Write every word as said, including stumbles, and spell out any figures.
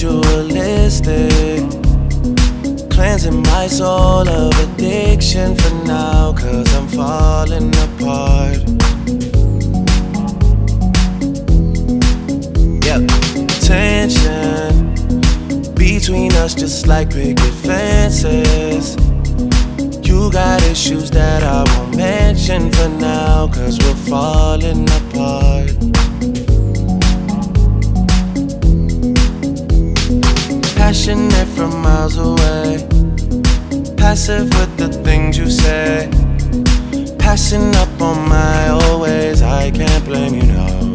ritualistic, cleansing my soul of addiction for now, cause I'm falling apart. Yep, tension between us just like picket fences. You got issues that I won't mention for now, cause we're falling apart. Passionate from miles away, passive with the things you say, passing up on my old ways. I can't blame you, no.